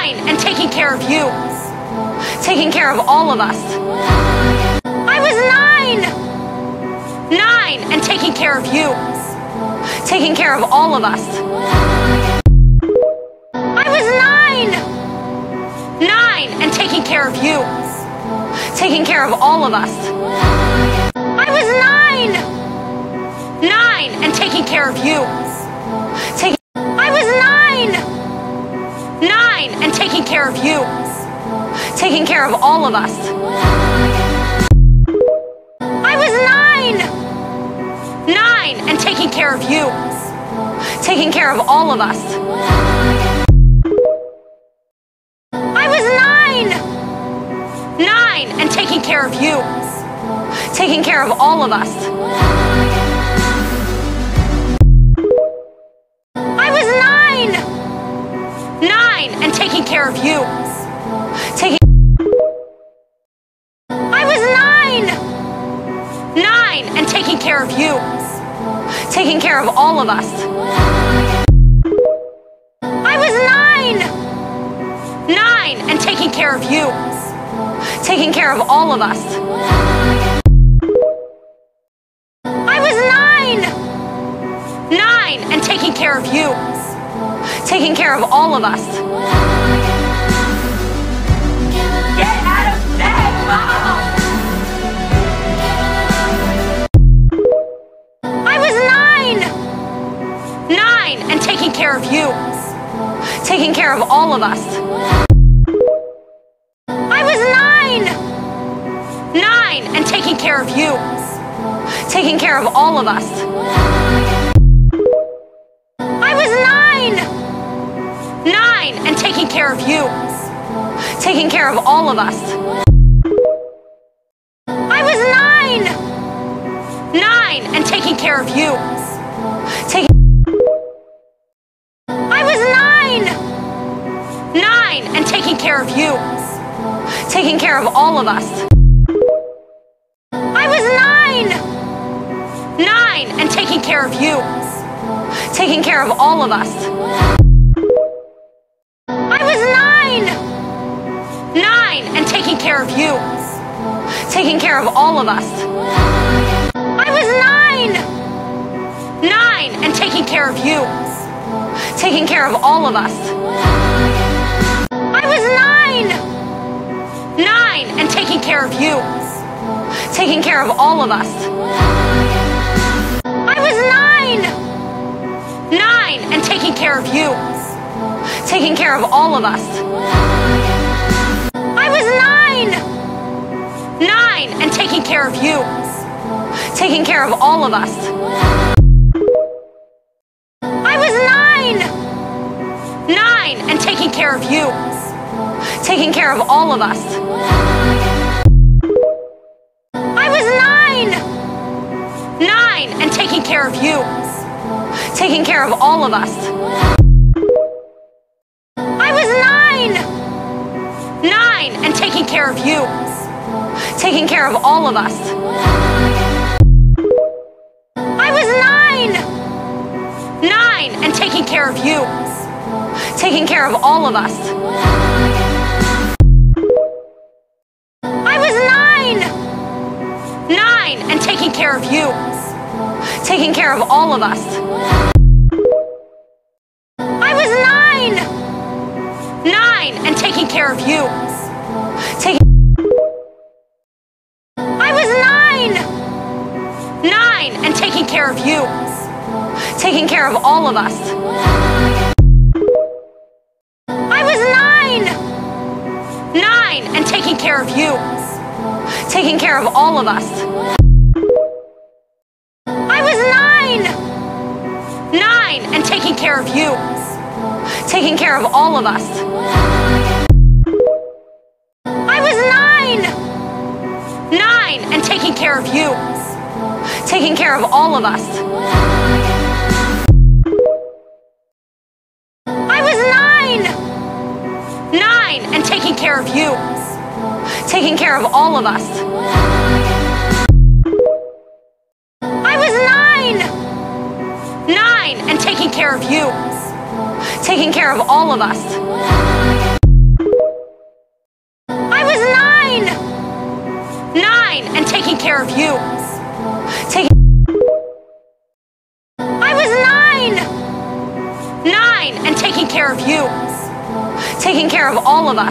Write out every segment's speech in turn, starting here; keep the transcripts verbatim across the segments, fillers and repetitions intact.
nine and taking care of you. Taking care of all of us. I was nine. Nine and taking care of you. Taking care of all of us. I was nine. Nine and taking care of you. Taking care of all of us. I was nine. Nine and taking care of you. Taking I was nine. Nine and taking care of you. Taking care of all of us. I was nine. Nine and taking care of you. Taking care of all of us. I was nine. Nine and taking care of you. Taking care of all of us. I was nine. Nine and taking care of you. Taking I was nine. Nine and taking care of you. Taking care of all of us. I was nine. Nine and taking care of you. Taking care of all of us. I was nine. Nine and taking care of you. Taking care of all of us. Get out of bed, Mom! I was nine. Nine and taking care of you. Taking care of all of us. I was nine. Nine and taking care of you. Taking care of all of us. I was nine. Nine and taking care of you. Taking care of all of us. I was nine. Nine and taking care of you. Taking I was nine. Nine and taking care of you. Taking care of all of us. I was nine. Nine and taking care of you. Taking care of all of us. I was nine. Nine and taking care of you. Taking care of all of us. I was nine. Nine and taking care of you. Taking care of all of us. I was nine. Nine and taking care of you. Taking care of all of us. I was nine. Nine and taking care of you. Taking care of all of us. I was nine. Nine and taking care of you. Taking care of all of us. I was nine. Nine and taking care of you. Taking care of all of us. I was nine. Nine and taking care of you. Taking care of all of us. I was nine. Nine and taking care of you. Taking care of all of us. I was nine. Nine and taking care of you. Taking care of all of us. I was nine. Nine and taking care of you. Taking care of all of us. I was nine. Nine and taking care of you. Taking I was nine. Nine and taking care of you. Taking care of all of us. I was nine. Nine and taking care of you. Taking care of all of us. I was nine. Nine and taking care of you. Taking care of all of us. I was nine. Nine and taking care of you. Taking care of all of us. I was nine. Nine and taking care of you. Taking care of all of us. I was nine. Nine and taking care of you. Taking care of all of us. care of you. Taking I was nine! Nine and taking care of you. Taking care of all of us.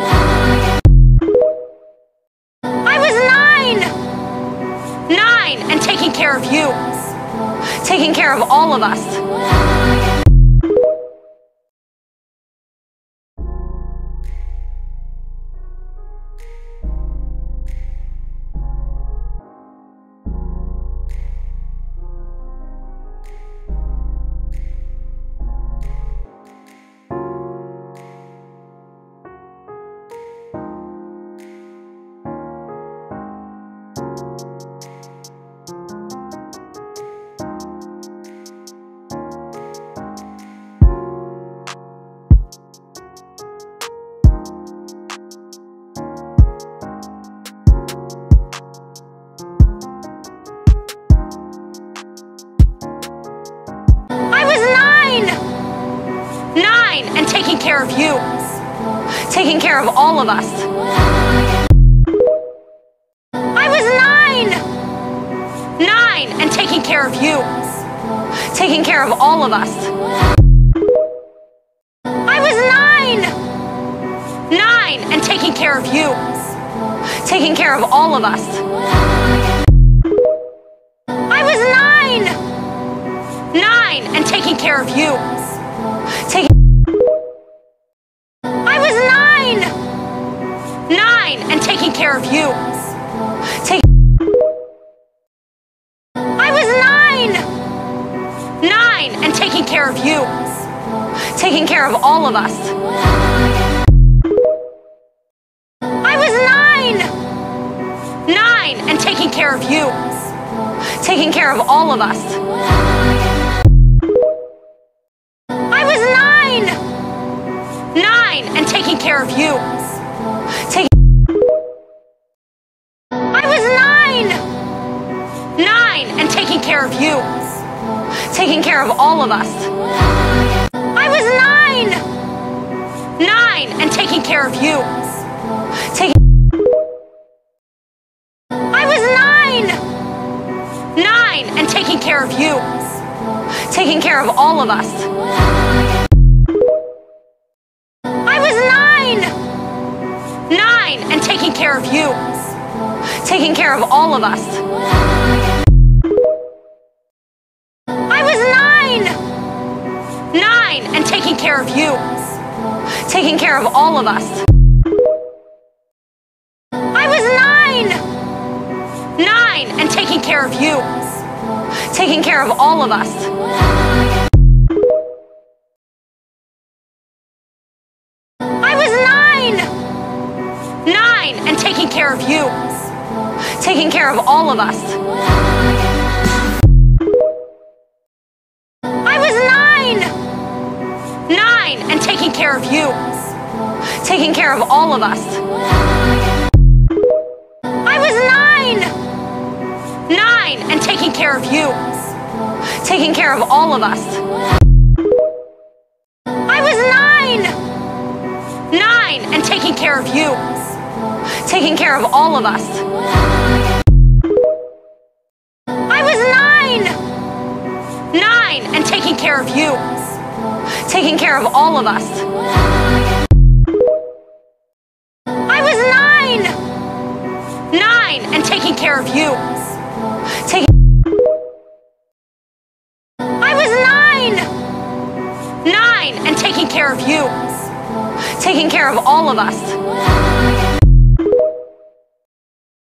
I was nine! Nine and taking care of you. Taking care of all of us. Nine and taking care of you. Taking care of all of us. I was nine! Nine and taking care of you. Taking care of all of us. I was nine! Nine and taking care of you. Taking care of all of us. I was nine! Nine and taking care of you. Taking I was nine! Nine and taking care of you. Taking I was nine! Nine and taking care of you. Taking care of all of us. I was nine! Nine and taking care of you. Taking care of all of us. Nine and taking care of you. Taking I was nine! Nine and taking care of you. Taking care of all of us. I was nine! Nine and taking care of you. Taking I was nine! Nine and taking care of you. Taking care of all of us. Nine and taking care of you. Taking care of all of us. I was nine! Nine and taking care of you. Taking care of all of us. I was nine! Nine and taking care of you. Taking care of all of us. Nine and taking care of you. Taking care of all of us. I was nine! Nine and taking care of you. Taking care of all of us. I was nine! Nine and taking care of you. Taking care of all of us. I was nine! Nine and taking care of you. Taking care of all of us. I was nine! Nine and taking care of you. Taking care of all of us. I was nine! Nine and taking care of you. Taking I was nine! Nine and taking care of you. Taking care of all of us.